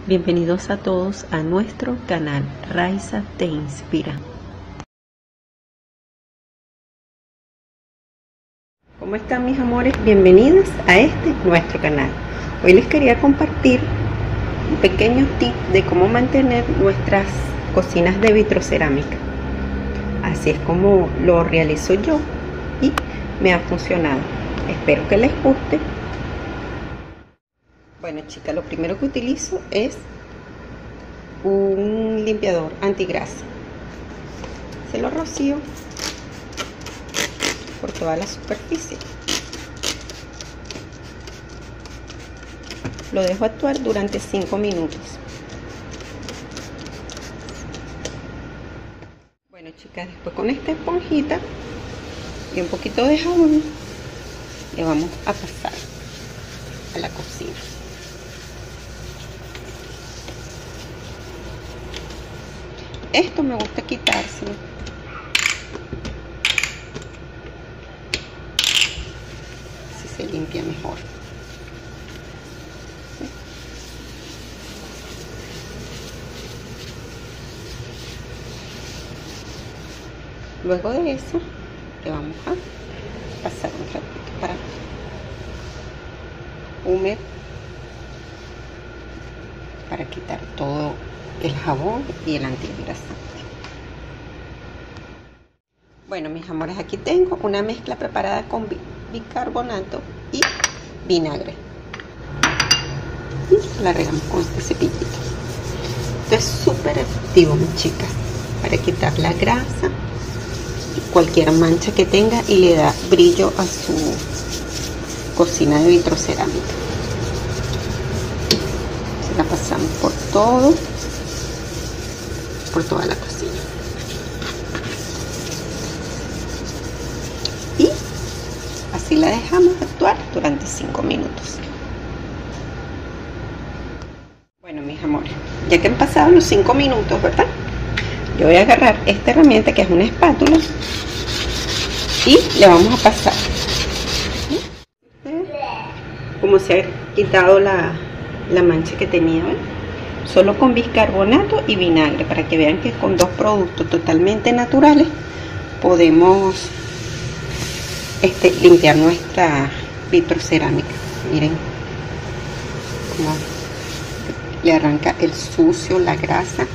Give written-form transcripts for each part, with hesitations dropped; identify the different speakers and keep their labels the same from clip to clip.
Speaker 1: Bienvenidos a todos a nuestro canal Raiza Te Inspira. ¿Cómo están mis amores? Bienvenidos a nuestro canal. Hoy les quería compartir un pequeño tip de cómo mantener nuestras cocinas de vitrocerámica. Así es como lo realizo yo y me ha funcionado. Espero que les guste. Bueno chicas, lo primero que utilizo es un limpiador antigrasa. Se lo rocío por toda la superficie. Lo dejo actuar durante 5 minutos. Bueno chicas, después con esta esponjita y un poquito de jabón le vamos a pasar a la cocina. Esto me gusta quitárselo así se limpia mejor. Luego de eso le vamos a pasar un trapito para húmedo para quitar todo el jabón y el antigrasante. Bueno mis amores, aquí tengo una mezcla preparada con bicarbonato y vinagre y la regamos con este cepillito. Esto es súper efectivo mis chicas para quitar la grasa y cualquier mancha que tenga y le da brillo a su cocina de vitrocerámica. Se la pasamos por toda la cocina y así la dejamos actuar durante 5 minutos. Bueno mis amores, ya que han pasado los 5 minutos, ¿verdad? Yo voy a agarrar esta herramienta que es una espátula y le vamos a pasar. Como se ha quitado la mancha que tenía, ¿ven? Solo con bicarbonato y vinagre, para que vean que con dos productos totalmente naturales podemos limpiar nuestra vitrocerámica. Miren cómo le arranca el sucio, la grasa.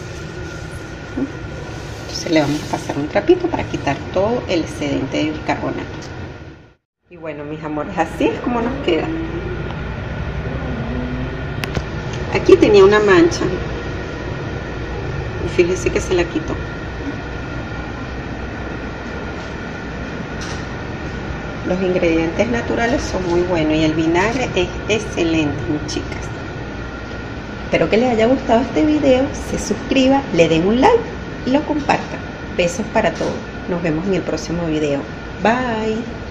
Speaker 1: Entonces le vamos a pasar un trapito para quitar todo el excedente de bicarbonato. Y bueno mis amores, así es como nos queda. Aquí tenía una mancha y fíjense que se la quitó. Los ingredientes naturales son muy buenos y el vinagre es excelente mis chicas. Espero que les haya gustado este video, se suscriba, le den un like y lo compartan. Besos para todos. Nos vemos en el próximo video. Bye.